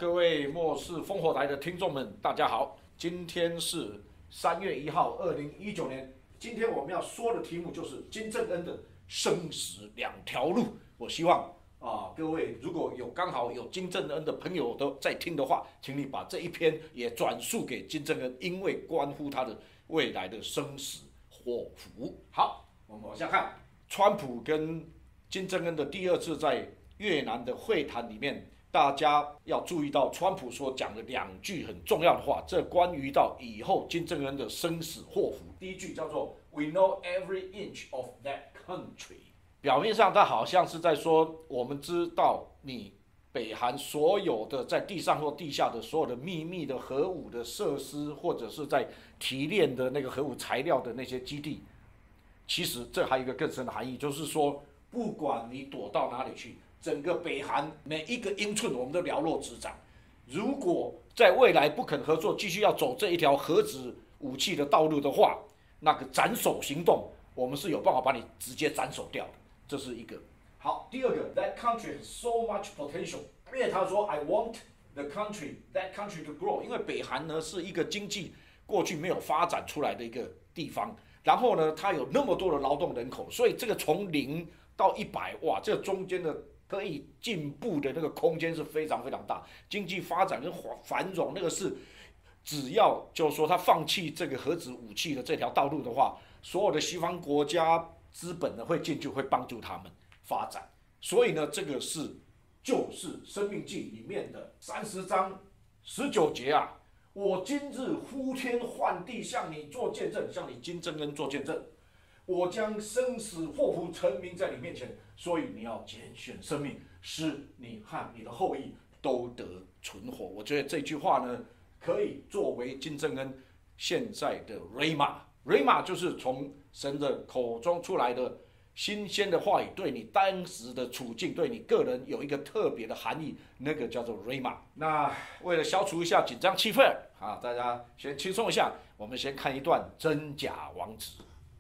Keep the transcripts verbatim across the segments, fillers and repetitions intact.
各位末世烽火台的听众们，大家好。今天是三月一号，二零一九年。今天我们要说的题目就是金正恩的生死两条路。我希望啊，各位如果有刚好有金正恩的朋友都在听的话，请你把这一篇也转述给金正恩，因为关乎他的未来的生死祸福。好，我们往下看，川普跟金正恩的第二次在越南的会谈里面。大家要注意到，川普所讲的两句很重要的话，这关于到以后金正恩的生死祸福。第一句叫做 "We know every inch of that country"， 表面上他好像是在说，我们知道你北韩所有的在地上或地下的所有的秘密的核武的设施，或者是在提炼的那个核武材料的那些基地。其实这还有一个更深的含义，就是说，不管你躲到哪里去。整个北韩每一个英寸，我们都了若指掌。如果在未来不肯合作，继续要走这一条核子武器的道路的话，那个斩首行动，我们是有办法把你直接斩首掉的。这是一个。好，第二个 ，That country has so much potential。因为他说 ，I want the country, that country to grow。因为北韩呢是一个经济过去没有发展出来的一个地方，然后呢，它有那么多的劳动人口，所以这个从零到一百，哇，这中间的。可以进步的那个空间是非常非常大，经济发展跟繁荣那个是，只要就是说他放弃这个核子武器的这条道路的话，所有的西方国家资本呢会进去，会帮助他们发展。所以呢，这个是就是《生命记》里面的三十章十九节啊，我今日呼天唤地向你做见证，向你金正恩做见证。我将生死祸福陈明在你面前，所以你要拣选生命，使你和你的后裔都得存活。我觉得这句话呢，可以作为金正恩现在的 Rhema。Rhema 就是从神的口中出来的新鲜的话语，对你当时的处境，对你个人有一个特别的含义，那个叫做 Rhema。那为了消除一下紧张气氛啊，大家先轻松一下，我们先看一段真假王子。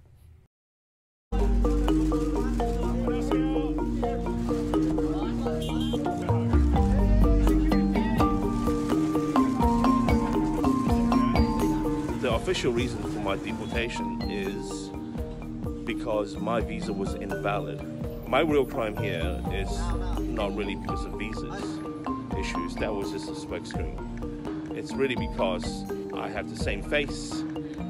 The official reason for my deportation is because my visa was invalid. My real crime here is not really because of visas issues. That was just a smokescreen. It's really because I have the same face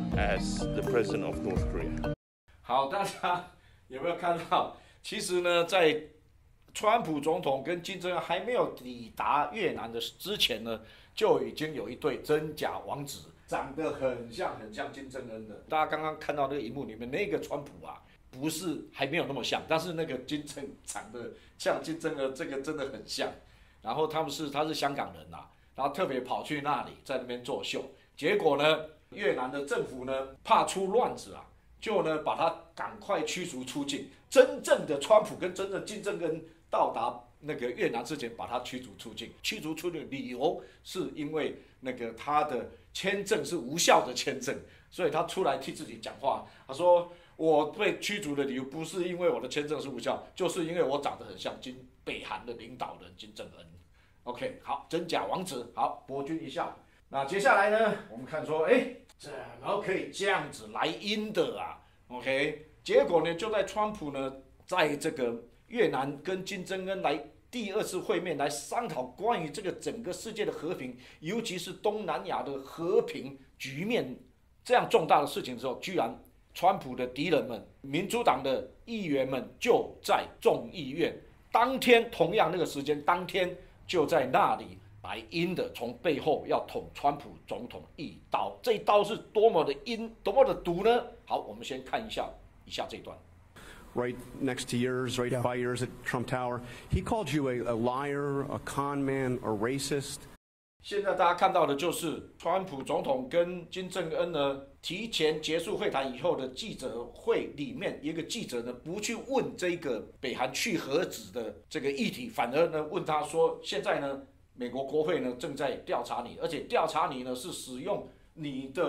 as the president of North Korea. 好，大家有没有看到？其实呢，在川普总统跟金正恩还没有抵达越南的之前呢，就已经有一对真假王子。长得很像很像金正恩的，大家刚刚看到那个荧幕里面那个川普啊，不是还没有那么像，但是那个金正长得像金正恩，这个真的很像。然后他们是他是香港人啊，然后特别跑去那里在那边作秀，结果呢，越南的政府呢怕出乱子啊，就呢把他赶快驱逐出境。真正的川普跟真正金正恩到达那个越南之前，把他驱逐出境。驱逐出境的理由是因为那个他的签证是无效的签证，所以他出来替自己讲话。他说：“我被驱逐的理由不是因为我的签证是无效，就是因为我长得很像金北韩的领导人金正恩。” OK， 好，真假王子，好，博君一笑。那接下来呢，我们看说，哎，怎么可以这样子来阴的啊 ？OK， 结果呢，就在川普呢，在这个越南跟金正恩来。第二次会面来商讨关于这个整个世界的和平，尤其是东南亚的和平局面这样重大的事情的时候，居然川普的敌人们、民主党的议员们就在众议院当天，同样那个时间，当天就在那里来阴的，从背后要捅川普总统一刀。这一刀是多么的阴，多么的毒呢？好，我们先看一下以下这一段。 Right next to yours, right yeah. by yours at Trump Tower. He called you a, a liar, a con man, a racist. 现在大家看到的就是川普总统跟金正恩呢提前结束会谈以后的记者会里面，一个记者呢不去问这个北韩去核子的这个议题，反而呢问他说，现在呢美国国会呢正在调查你，而且调查你呢是使用你的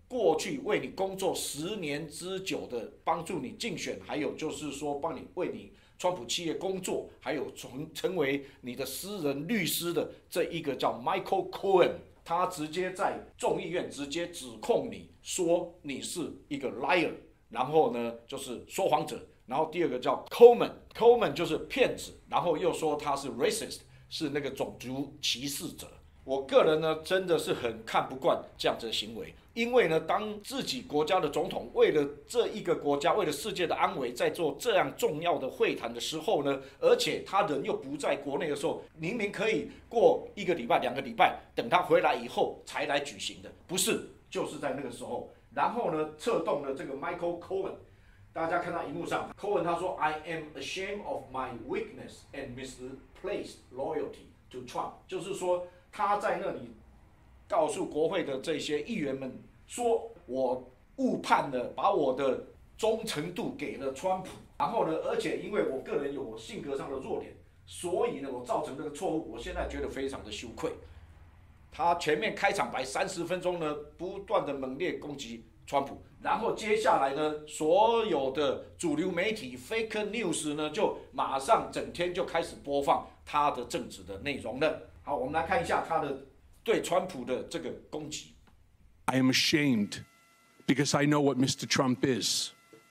过去为你工作十年之久的，帮助你竞选，还有就是说帮你为你川普企业工作，还有成成为你的私人律师的这一个叫 Michael Cohen， 他直接在众议院直接指控你说你是一个 liar， 然后呢就是说谎者。然后第二个叫 Coleman，Coleman 就是骗子，然后又说他是 racist， 是那个种族歧视者。我个人呢真的是很看不惯这样子的行为，因为呢当自己国家的总统为了这一个国家，为了世界的安危，在做这样重要的会谈的时候呢，而且他人又不在国内的时候，明明可以过一个礼拜、两个礼拜，等他回来以后才来举行的，不是，就是在那个时候。然后呢，策动了这个 Michael Cohen。大家看到荧幕上 ，Cohen 他说 ：“I am ashamed of my weakness and misplaced loyalty to Trump。”就是说他在那里告诉国会的这些议员们说：“我误判了，把我的忠诚度给了川普。然后呢，而且因为我个人有我性格上的弱点，所以呢，我造成这个错误。我现在觉得非常的羞愧。”他前面开场白三十分钟呢，不断的猛烈攻击川普。然后接下来呢，所有的主流媒体 fake news 呢，就马上整天就开始播放他的政治的内容了。好，我们来看一下他的对川普的这个攻击。 I am ashamed because I know what Mister Trump is.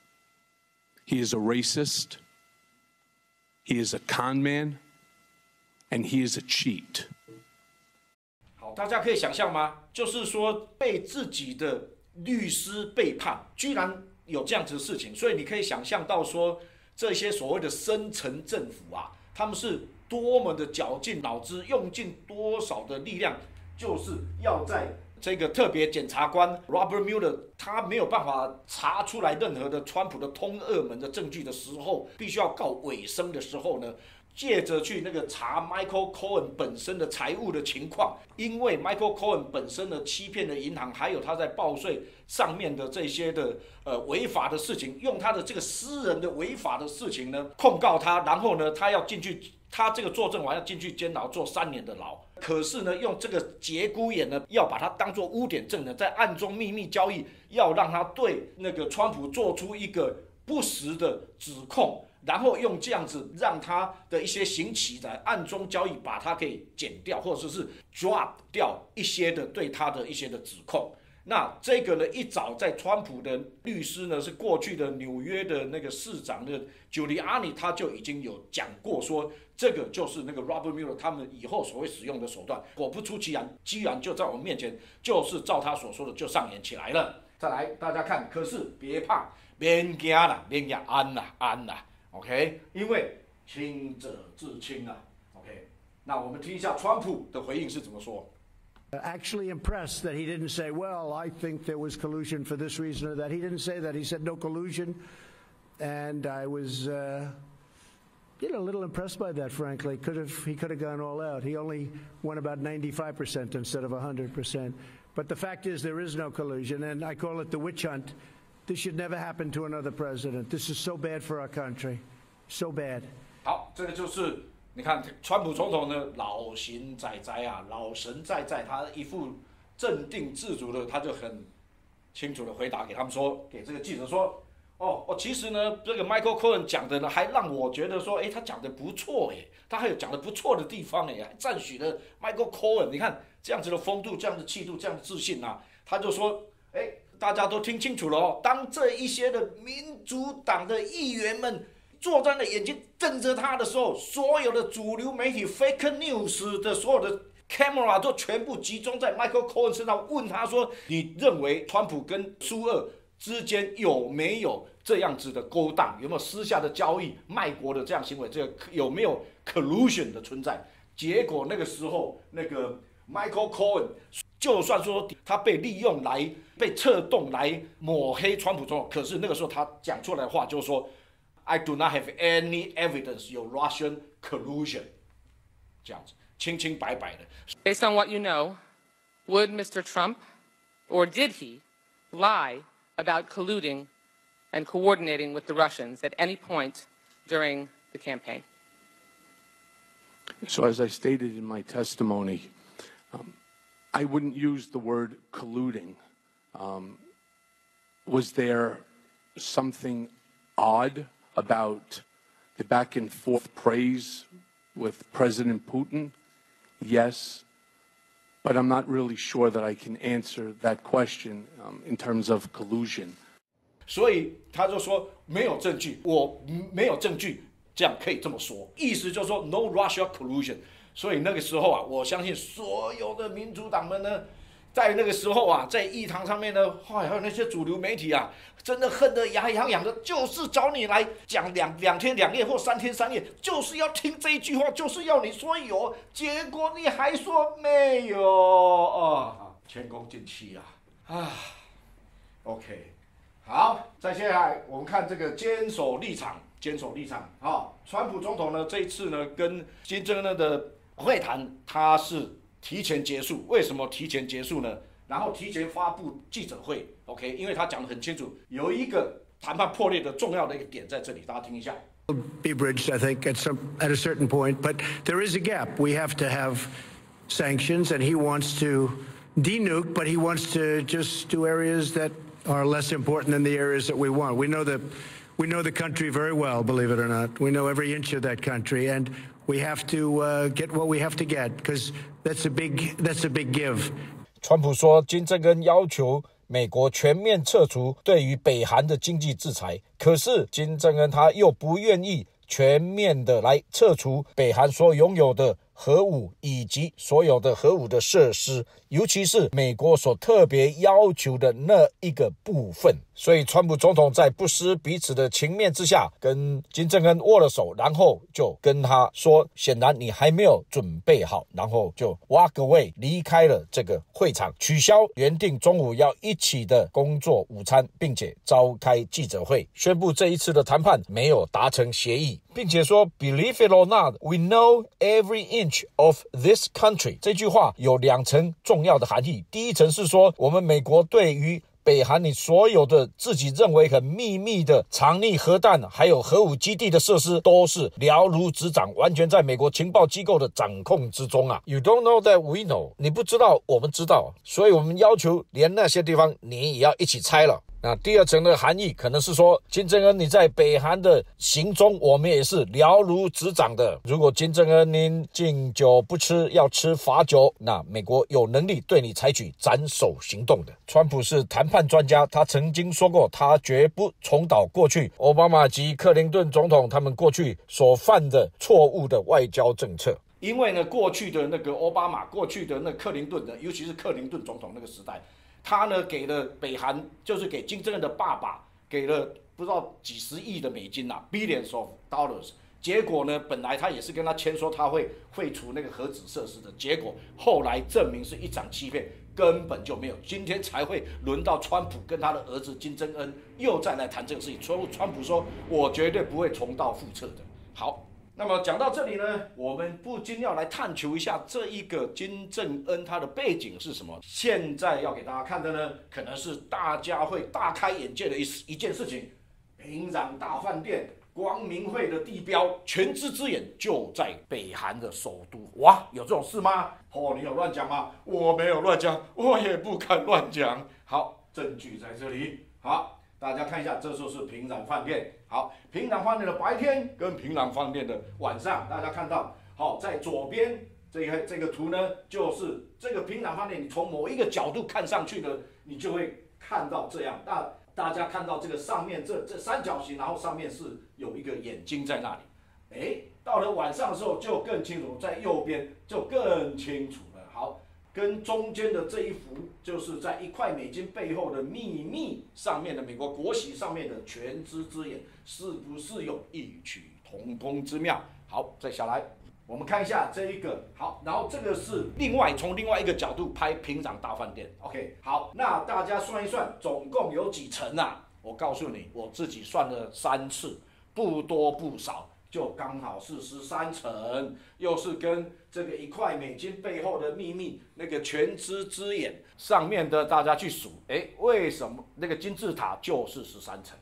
He is a racist, he is a con man, and he is a cheat. 好，大家可以想象吗？就是说被自己的律师背叛，居然有这样子的事情，所以你可以想象到说，这些所谓的深层政府啊，他们是多么的绞尽脑汁，用尽多少的力量，就是要在这个特别检察官 Robert Mueller 他没有办法查出来任何的川普的通俄门的证据的时候，必须要告尾声的时候呢，借着去那个查 Michael Cohen 本身的财务的情况，因为 Michael Cohen 本身的欺骗的银行，还有他在报税上面的这些的呃违法的事情，用他的这个私人的违法的事情呢控告他，然后呢他要进去，他这个作证完要进去监牢坐三年的牢。可是呢，用这个节骨眼呢，要把他当作污点证人，在暗中秘密交易，要让他对那个川普做出一个不实的指控。然后用这样子让他的一些刑期在暗中交易，把他给减掉，或者是 drop 掉一些的对他的一些的指控。那这个呢，一早在川普的律师呢，是过去的纽约的那个市长的 Giuliani， 他就已经有讲过说，这个就是那个 Robert Mueller 他们以后所会使用的手段。果不出其然，居然就在我们面前，就是照他所说的就上演起来了。再来，大家看，可是别怕，免惊啦，免惊，安啦，安啦。OK， 因为清者自清啊。OK， 那我们听一下川普的回应是怎么说。 Actually impressed that he didn't say, well, I think there was collusion for this reason or that. He didn't say that. He said no collusion. And I was, uh, you know, a little impressed by that, frankly. Could have, he could have gone all out. He only went about ninety-five percent instead of one hundred percent. But the fact is there is no collusion, and I call it the witch hunt. This should never happen to another president. This is so bad for our country. So bad. 好，这个就是你看，川普总统呢，老神在在啊，老神在在，他一副镇定自如的，他就很清楚的回答给他们说，给这个记者说，哦哦，其实呢，这个 Michael Cohen 讲的呢，还让我觉得说，哎，他讲的不错哎，他还有讲的不错的地方哎，还赞许了 Michael Cohen。你看这样子的风度，这样的气度，这样的自信啊，他就说，哎。大家都听清楚了哦，当这一些的民主党的议员们坐在那眼睛瞪着他的时候，所有的主流媒体 fake news 的所有的 camera 都全部集中在 Michael Cohen 身上，问他说：“你认为川普跟苏俄之间有没有这样子的勾当？有没有私下的交易、卖国的这样行为？这个有没有 collusion 的存在？”结果那个时候，那个 Michael Cohen 就算说他被利用来被策动来抹黑川普总统，可是那个时候他讲出来的话就是说 ，I do not have any evidence 有 Russian collusion， 这样子清清白白的。 Based on what you know, would Mister Trump, or did he, lie about colluding and coordinating with the Russians at any point during the campaign? So as I stated in my testimony, um, I wouldn't use the word colluding. Um, Was there something odd about the back and forth praise with President Putin? Yes, but I'm not really sure that I can answer that question um, in terms of collusion. 所以他就说没有证据，我没有证据，这样可以这么说，意思就是说 no Russia collusion。所以那个时候啊，我相信所有的民主党们呢，在那个时候啊，在议堂上面呢，还有那些主流媒体啊，真的恨得牙痒痒的，就是找你来讲两两天两夜或三天三夜，就是要听这一句话，就是要你说有，结果你还说没有啊，前功尽弃啊啊 ，OK。好，再接下来我们看这个坚守立场，坚守立场。好，川普总统呢这一次呢跟金正恩的会谈，他是提前结束。为什么提前结束呢？然后提前发布记者会 ，OK， 因为他讲得很清楚，有一个谈判破裂的重要的一个点在这里，大家听一下。 Be bridged, I think, at some at a certain point, but there is a gap. We have to have sanctions, and he wants to denuke, but he wants to just do areas that are less important than the areas that we want. We know the, we know the country very well, believe it or not. We know every inch of that country, and we have to uh, get what we have to get, because that's a big, that's a big give. 川普说，金正恩要求美国全面撤除对于北韩的经济制裁，可是金正恩他又不愿意全面的来撤除北韩所拥有的核武以及所有的核武的设施，尤其是美国所特别要求的那一个部分。所以川普总统在不失彼此的情面之下，跟金正恩握了手，然后就跟他说，显然你还没有准备好，然后就 walk away 离开了这个会场，取消原定中午要一起的工作午餐，并且召开记者会，宣布这一次的谈判没有达成协议，并且说 Believe it or not, we know every inch of this country。 这句话有两层重要的含义，第一层是说，我们美国对于北韩你所有的自己认为很秘密的藏匿核弹还有核武基地的设施都是了如指掌，完全在美国情报机构的掌控之中啊。 You don't know that we know， 你不知道我们知道，所以我们要求连那些地方你也要一起拆了。那第二层的含义可能是说，金正恩你在北韩的行踪我们也是了如指掌的，如果金正恩您敬酒不吃要吃罚酒，那美国有能力对你采取斩首行动的。川普是谈判专家，他曾经说过他绝不重蹈过去奥巴马及克林顿总统他们过去所犯的错误的外交政策。因为呢，过去的那个奥巴马，过去的那克林顿的，尤其是克林顿总统那个时代，他呢给了北韩，就是给金正恩的爸爸，给了不知道几十亿的美金啊 ，billions of dollars。结果呢，本来他也是跟他签说他会废除那个核子设施的，结果后来证明是一场欺骗，根本就没有。今天才会轮到川普跟他的儿子金正恩又再来谈这个事情。所以川普说，我绝对不会重蹈覆辙的。好。那么讲到这里呢，我们不禁要来探求一下这一个金正恩他的背景是什么。现在要给大家看的呢，可能是大家会大开眼界的一一件事情。平壤大饭店光明会的地标全知之眼就在北韩的首都。哇，有这种事吗？哦，你有乱讲吗？我没有乱讲，我也不敢乱讲。好，证据在这里。好，大家看一下，这就是平壤饭店。好，平壤饭店的白天跟平壤饭店的晚上，大家看到，好，在左边这个这个图呢，就是这个平壤饭店，你从某一个角度看上去呢，你就会看到这样。那大家看到这个上面这这三角形，然后上面是有一个眼睛在那里。哎，到了晚上的时候就更清楚，在右边就更清楚了。好。跟中间的这一幅，就是在一块美金背后的秘密上面的美国国旗上面的全知之眼，是不是有异曲同工之妙？好，再下来，我们看一下这一个。好，然后这个是另外从另外一个角度拍平壤大饭店。OK， 好，那大家算一算，总共有几层啊？我告诉你，我自己算了三次，不多不少。就刚好是十三层，又是跟这个一块美金背后的秘密那个全知之眼上面的，大家去数，哎，为什么那个金字塔就是十三层？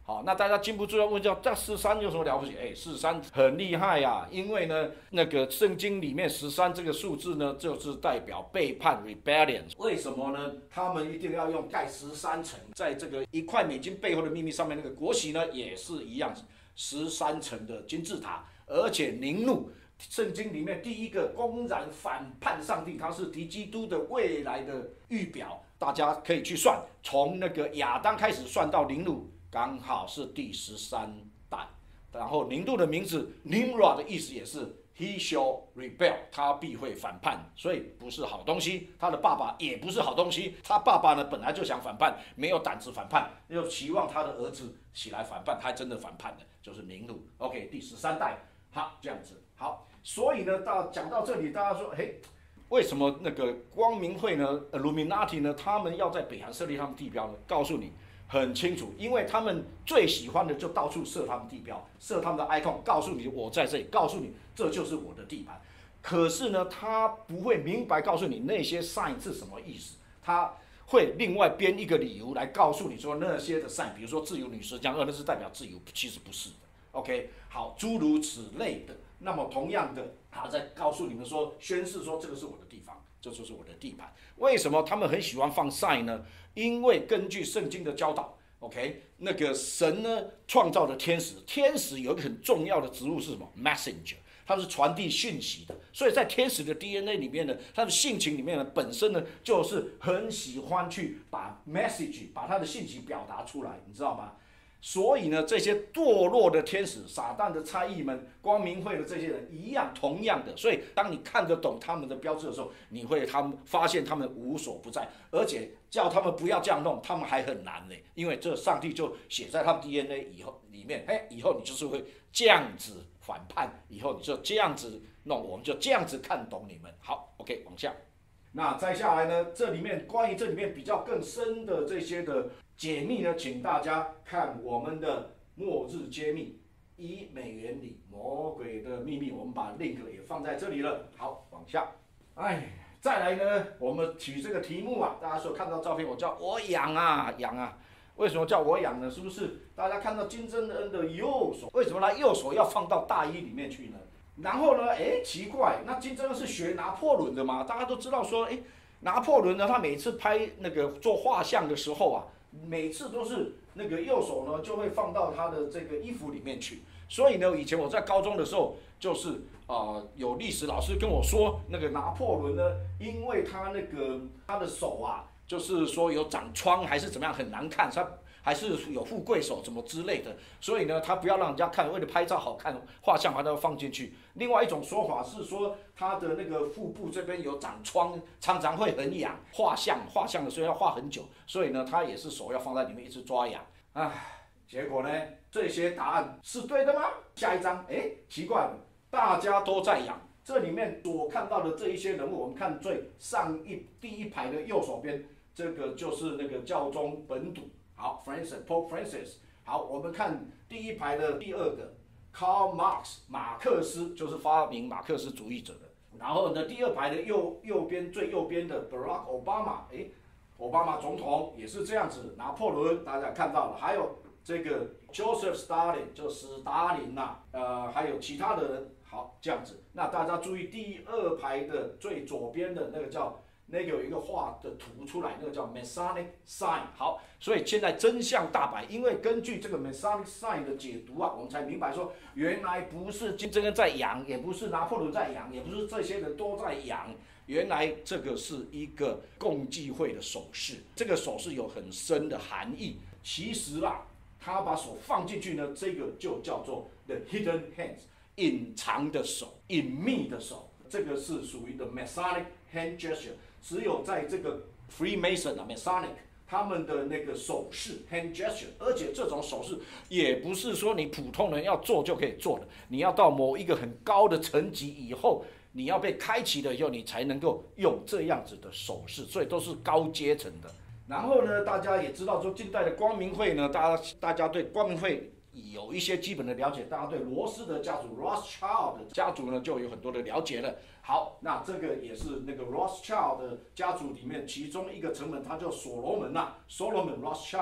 好，那大家禁不住要问叫这十三有什么了不起？哎，十三很厉害呀、啊，因为呢，那个圣经里面十三这个数字呢，就是代表背叛 rebellion。为什么呢？他们一定要用盖十三层，在这个一块美金背后的秘密上面那个国旗呢，也是一样十三层的金字塔，而且宁怒。圣经里面第一个公然反叛上帝，他是敌基督的未来的预表，大家可以去算，从那个亚当开始算到宁怒。刚好是第十三代，然后宁度的名字 Nimrod 的意思也是 He shall rebel， 他必会反叛，所以不是好东西。他的爸爸也不是好东西，他爸爸呢本来就想反叛，没有胆子反叛，又期望他的儿子起来反叛，他真的反叛了，就是宁度。OK， 第十三代，好这样子，好，所以呢，到讲到这里，大家说，嘿。为什么那个光明会呢 ，Illuminati 呢，他们要在北韩设立他们地标呢？告诉你。很清楚，因为他们最喜欢的就到处设他们地标，设他们的 icon， 告诉你我在这里，告诉你这就是我的地盘。可是呢，他不会明白告诉你那些 sign 是什么意思，他会另外编一个理由来告诉你说那些的 sign， 比如说自由女神像，呃，那是代表自由，其实不是的。OK， 好，诸如此类的。那么同样的，他在告诉你们说，宣示说这个是我的地方，这就是我的地盘。为什么他们很喜欢放 sign 呢？因为根据圣经的教导 ，OK， 那个神呢创造的天使，天使有一个很重要的职务是什么 ？Messenger， 它是传递讯息的。所以在天使的 D N A 里面呢，它的性情里面呢，本身呢就是很喜欢去把 message， 把它的信息表达出来，你知道吗？所以呢，这些堕落的天使、撒旦的差役们、光明会的这些人一样，同样的。所以，当你看得懂他们的标志的时候，你会他们发现他们无所不在，而且叫他们不要这样弄，他们还很难呢。因为这上帝就写在他们 D N A 以后里面，哎，以后你就是会这样子反叛，以后你就这样子弄，我们就这样子看懂你们。好 ，OK， 往下。那再下来呢，这里面关于这里面比较更深的这些的解密呢，请大家看我们的末日揭秘一美元里魔鬼的秘密，我们把 link 也放在这里了。好，往下，哎，再来呢，我们取这个题目啊，大家说看到照片，我叫我痒啊痒啊，为什么叫我痒呢？是不是大家看到金正恩的右手，为什么他右手要放到大衣里面去呢？然后呢，哎，奇怪，那金正恩是学拿破仑的吗？大家都知道说，哎，拿破仑呢，他每次拍那个做画像的时候啊，每次都是那个右手呢就会放到他的这个衣服里面去。所以呢，以前我在高中的时候，就是啊、呃，有历史老师跟我说，那个拿破仑呢，因为他那个他的手啊，就是说有长疮还是怎么样，很难看，他还是有富贵手什么之类的，所以呢，他不要让人家看，为了拍照好看，画像把它放进去。另外一种说法是说，他的那个腹部这边有长疮，常常会很痒。画像画像的时候要画很久，所以呢，他也是手要放在里面一直抓痒。唉，结果呢，这些答案是对的吗？下一章，哎，奇怪了，大家都在痒。这里面所看到的这一些人物，我们看最上一第一排的右手边，这个就是那个教宗本笃。好 ，Francis Pope Francis。好，我们看第一排的第二个 Karl Marx 马克思，就是发明马克思主义者的。然后呢，第二排的右右边最右边的 Barack Obama， 哎，奥巴马总统也是这样子。拿破仑大家看到了，还有这个 Joseph Stalin 就史达林呐、啊，呃，还有其他的人。好，这样子。那大家注意第二排的最左边的那个叫。那个有一个画的图出来，那个叫 Masonic Sign。好，所以现在真相大白，因为根据这个 Masonic Sign 的解读啊，我们才明白说，原来不是金正恩在养，也不是拿破仑在养，也不是这些人都在养，原来这个是一个共济会的手势，这个手势有很深的含义。其实啦，他把手放进去呢，这个就叫做 the hidden hands， 隐藏的手，隐秘的手，这个是属于 the Masonic hand gesture。只有在这个 Freemason 啊 Masonic 他们的那个手势 hand gesture， 而且这种手势也不是说你普通人要做就可以做的，你要到某一个很高的层级以后，你要被开启了以后，你才能够用这样子的手势，所以都是高阶层的。然后呢，大家也知道说，近代的光明会呢，大家大家对光明会有一些基本的了解，大家对罗斯的家族 Rothschild 的家族呢就有很多的了解了。好，那这个也是那个 Rothschild 的家族里面其中一个成员，他叫所罗门呐、啊、，Solomon Rothschild。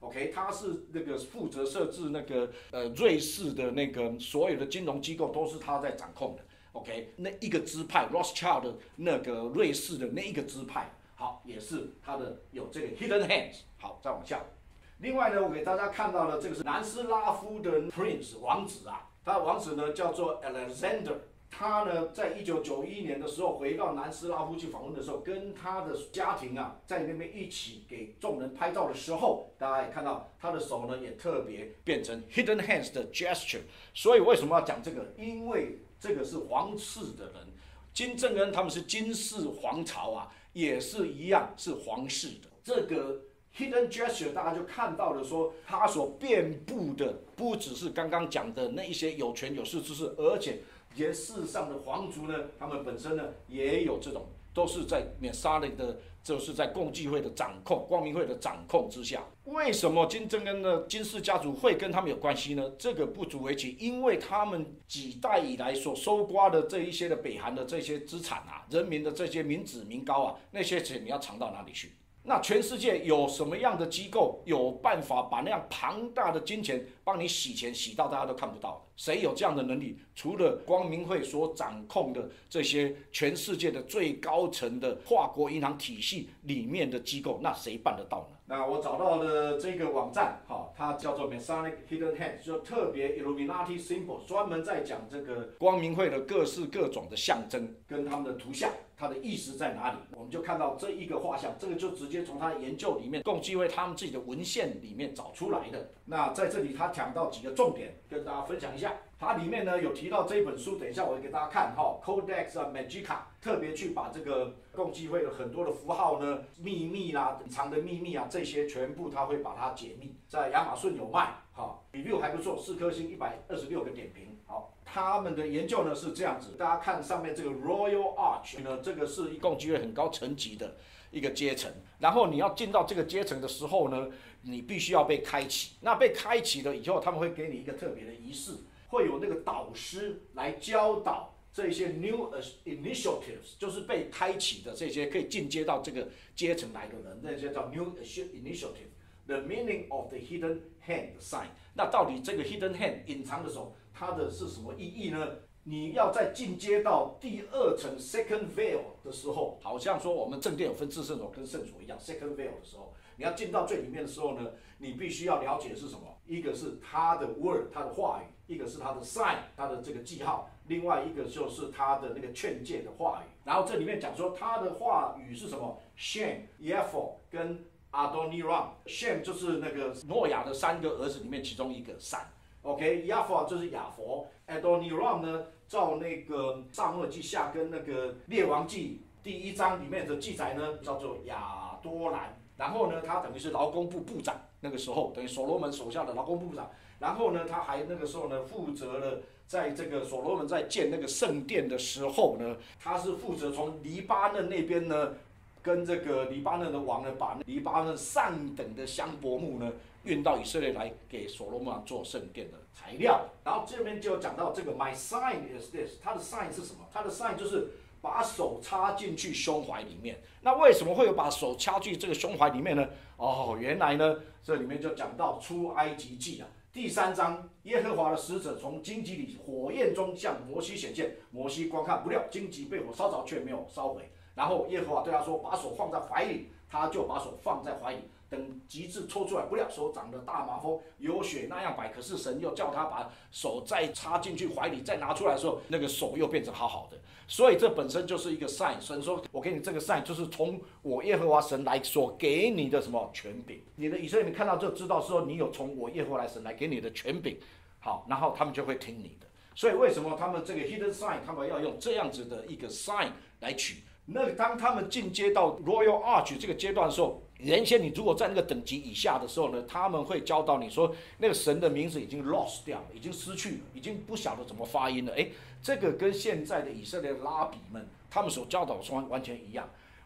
OK， 他是那个负责设置那个呃瑞士的那个所有的金融机构都是他在掌控的。OK， 那一个支派 Rothschild 的那个瑞士的那一个支派，好，也是他的有这个 hidden hands。好，再往下。另外呢，我给大家看到了这个是南斯拉夫的 Prince 王子啊，他的王子呢叫做 Alexander。他呢，在一九九一年的时候回到南斯拉夫去访问的时候，跟他的家庭啊，在那边一起给众人拍照的时候，大家也看到他的手呢，也特别变成 hidden hands 的 gesture。所以为什么要讲这个？因为这个是皇室的人，金正恩他们是金氏皇朝啊，也是一样是皇室的。这个 hidden gesture 大家就看到了说，他所遍布的不只是刚刚讲的那一些有权有势之士，而且连世上的皇族呢，他们本身呢也有这种，都是在缅沙雷的，就是在共济会的掌控、光明会的掌控之下。为什么金正恩的金氏家族会跟他们有关系呢？这个不足为奇，因为他们几代以来所收刮的这一些的北韩的这些资产啊，人民的这些民脂民膏啊，那些钱你要藏到哪里去？那全世界有什么样的机构有办法把那样庞大的金钱帮你洗钱，洗到大家都看不到的？谁有这样的能力？除了光明会所掌控的这些全世界的最高层的跨国银行体系里面的机构，那谁办得到呢？那我找到了这个网站，哈，它叫做 Masonic Hidden Hands， 就特别 Illuminati Symbol， 专门在讲这个光明会的各式各种的象征跟他们的图像，它的意思在哪里？我们就看到这一个画像，这个就直接从他的研究里面，共济会他们自己的文献里面找出来的。那在这里他讲到几个重点，跟大家分享一下。它里面呢有提到这本书，等一下我会给大家看哈 ，Codex Magica， 特别去把这个共济会的很多的符号呢、秘密啦、隐藏的秘密啊，这些全部他会把它解密，在亚马逊有卖，哈 ，review 还不错，四颗星，一百二十六个点评，好。他们的研究呢是这样子，大家看上面这个 Royal Arch 呢，这个是共济会很高层级的一个阶层，然后你要进到这个阶层的时候呢，你必须要被开启，那被开启了以后，他们会给你一个特别的仪式。会有那个导师来教导这些 new initiatives， 就是被开启的这些可以进阶到这个阶层来的人，那些叫 new initiative。The meaning of the hidden hand sign。那到底这个 hidden hand 隐藏的手，它的是什么意义呢？你要在进阶到第二层 second veil 的时候，好像说我们正殿有分至圣所跟圣所一样 ，second veil 的时候，你要进到最里面的时候呢，你必须要了解的是什么？一个是他的 word， 他的话语。一个是他的 sign， 他的这个记号，另外一个就是他的那个劝诫的话语。然后这里面讲说他的话语是什么 ？Shem、Yafo 跟 Adoniram。Shem 就是那个诺亚的三个儿子里面其中一个闪。OK，Yafo 就是亚佛 ，Adoniram 呢，照那个撒母耳记下跟那个列王记第一章里面的记载呢，叫做亚多兰。然后呢，他等于是劳工部部长，那个时候等于所罗门手下的劳工部部长。然后呢，他还那个时候呢，负责了在这个所罗门在建那个圣殿的时候呢，他是负责从黎巴嫩那边呢，跟这个黎巴嫩的王呢，把黎巴嫩上等的香柏木呢运到以色列来给所罗门王做圣殿的材料。然后这边就讲到这个 My sign is this， 它的 sign 是什么？它的 sign 就是把手插进去胸怀里面。那为什么会有把手插进这个胸怀里面呢？哦，原来呢，这里面就讲到出埃及记啊。第三章，耶和华的使者从荆棘里火焰中向摩西显现，摩西观看，不料荆棘被火烧着，却没有烧毁。然后耶和华对他说：“把手放在怀里。”他就把手放在怀里，等极致抽出来，不料手长了大麻风，有血那样白。可是神又叫他把手再插进去怀里，再拿出来的时候，那个手又变成好好的。所以这本身就是一个 sign。神说：“我给你这个 sign， 就是从我耶和华神来所给你的什么权柄。你的以色列人看到就知道说你有从我耶和华神来给你的权柄。好，然后他们就会听你的。所以为什么他们这个 hidden sign， 他们要用这样子的一个 sign 来取？那当他们进阶到 Royal Arch 这个阶段的时候，原先你如果在那个等级以下的时候呢，他们会教导你说那个神的名字已经 lost 掉了，已经失去了，已经不晓得怎么发音了。哎，这个跟现在的以色列拉比们他们所教导的完完全一样。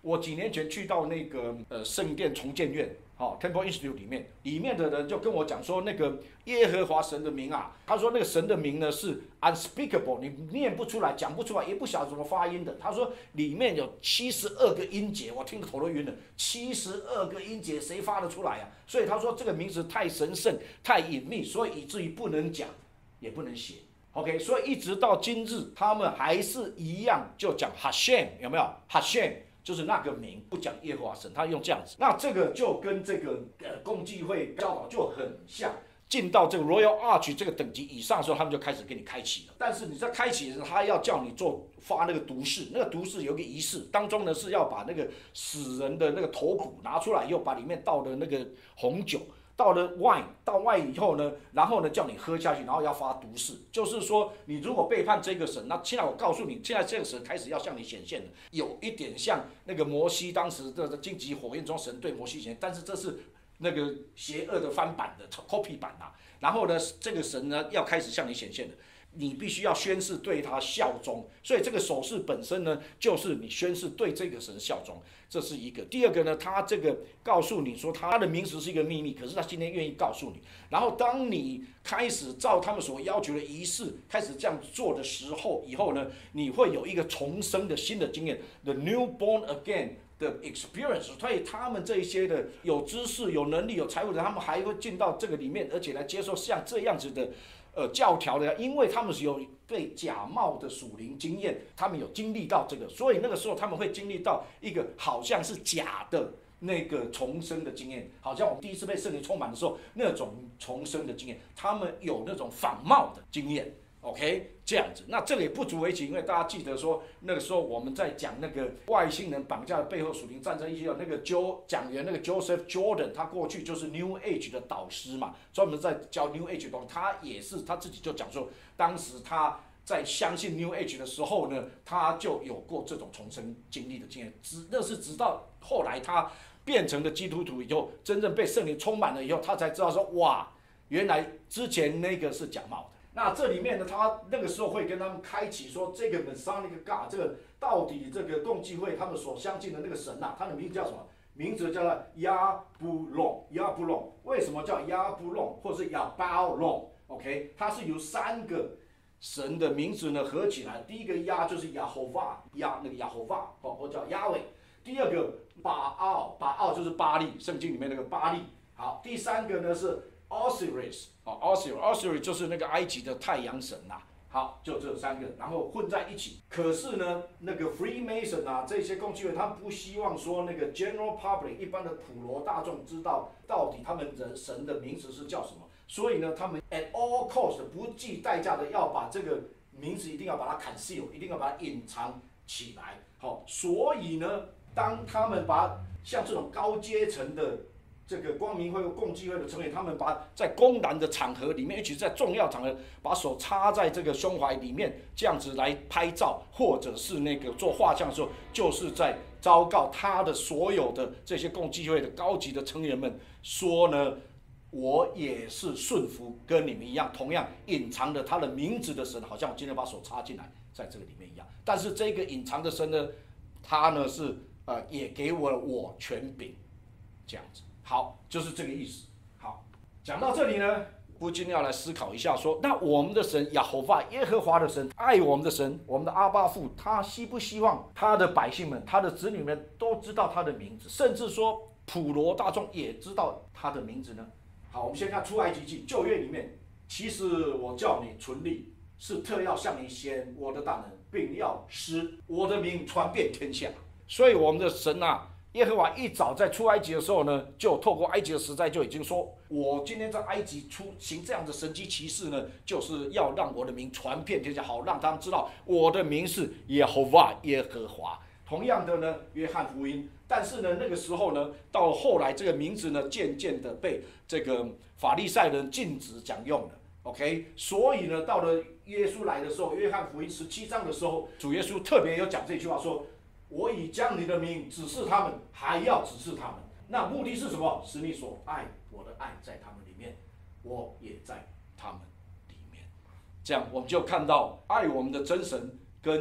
我几年前去到那个呃圣殿重建院，好、哦、Temple Institute 里面，里面的人就跟我讲说，那个耶和华神的名啊，他说那个神的名呢是 unspeakable， 你念不出来，讲不出来，也不晓得怎么发音的。他说里面有七十二个音节，我听得头都晕了，七十二个音节谁发得出来啊？所以他说这个名字太神圣、太隐秘，所以以至于不能讲，也不能写。OK， 所以一直到今日，他们还是一样就讲 Hashem， 有没有 ？Hashem 就是那个名，不讲耶和华神，他用这样子。那这个就跟这个呃共济会教导就很像。进到这个 Royal Arch 这个等级以上的时候，他们就开始给你开启了。但是你在开启的时候，他要叫你做发那个毒誓，那个毒誓有一个仪式，当中呢是要把那个死人的那个头骨拿出来，又把里面倒的那个红酒。到了 wine， 到 wine 以后呢，然后呢叫你喝下去，然后要发毒誓，就是说你如果背叛这个神，那现在我告诉你，现在这个神开始要向你显现了，有一点像那个摩西当时的荆棘火焰中神对摩西显现，但是这是那个邪恶的翻版的 copy 版啊。然后呢，这个神呢要开始向你显现了。你必须要宣誓对他效忠，所以这个手势本身呢，就是你宣誓对这个神效忠，这是一个。第二个呢，他这个告诉你说他的名字是一个秘密，可是他今天愿意告诉你。然后当你开始照他们所要求的仪式开始这样做的时候，以后呢，你会有一个重生的新的经验 ，the new born again 的 experience。所以他们这一些的有知识、有能力、有财富的，他们还会进到这个里面，而且来接受像这样子的。呃，教条的，因为他们是有被假冒的属灵经验，他们有经历到这个，所以那个时候他们会经历到一个好像是假的那个重生的经验，好像我们第一次被圣灵充满的时候那种重生的经验，他们有那种仿冒的经验。OK， 这样子，那这个也不足为奇，因为大家记得说，那个时候我们在讲那个外星人绑架的背后属灵战争，一些那个 Jo 讲员那个 Joseph Jordan， 他过去就是 New Age 的导师嘛，专门在教 New Age 的东西，他也是他自己就讲说，当时他在相信 New Age 的时候呢，他就有过这种重生经历的经验，直那是直到后来他变成了基督徒以后，真正被圣灵充满了以后，他才知道说，哇，原来之前那个是假冒的。那这里面呢，他那个时候会跟他们开启说，这个 Masonic God， 这个到底这个共济会他们所相信的那个神啊，他的名字叫什么？名字叫做亚布隆，亚布隆。为什么叫亚布隆，或是亚包隆 ？OK， 它是由三个神的名字呢合起来。第一个亚就是亚侯瓦，亚那个亚侯瓦，哦，或叫亚伟。第二个巴奥，巴奥就是巴利，圣经里面那个巴利。好，第三个呢是 Osiris， 哦 ，Osiris，Osiris 就是那个埃及的太阳神呐、啊。好，就这三个，然后混在一起。可是呢，那个 Freemason 啊，这些共济会，他不希望说那个 General Public 一般的普罗大众知道到底他们的神的名字是叫什么。所以呢，他们 at all cost 不计代价的要把这个名字一定要把它 conceal， 一定要把它隐藏起来。好，所以呢，当他们把像这种高阶层的这个光明会或共济会的成员，他们把在公然的场合里面，尤其是在重要场合，把手插在这个胸怀里面，这样子来拍照，或者是那个做画像的时候，就是在昭告他的所有的这些共济会的高级的成员们说呢，我也是顺服跟你们一样，同样隐藏着他的名字的神，好像我今天把手插进来，在这个里面一样。但是这个隐藏的神呢，他呢是呃也给我了我权柄，这样子。好，就是这个意思。好，讲到这里呢，不禁要来思考一下说，那我们的神亚侯瓦耶和华的神，爱我们的神，我们的阿爸父，他希不希望他的百姓们，他的子女们都知道他的名字，甚至说普罗大众也知道他的名字呢？好，我们先看出埃及记旧约里面，其实我叫你存立，是特要向你显我的大能，并要使我的名传遍天下。所以我们的神啊，耶和华一早在出埃及的时候呢，就透过埃及的时代就已经说，我今天在埃及出行这样的神迹奇事呢，就是要让我的名传遍天下，好让他们知道我的名是耶和华耶和华。同样的呢，约翰福音，但是呢，那个时候呢，到后来这个名字呢，渐渐的被这个法利赛人禁止讲用了。OK， 所以呢，到了耶稣来的时候，约翰福音十七章的时候，主耶稣特别有讲这句话说，我已将你的名指示他们，还要指示他们。那目的是什么？使你所爱我的爱在他们里面，我也在他们里面。这样我们就看到爱我们的真神跟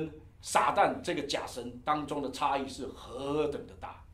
撒旦这个假神当中的差异是何等的大。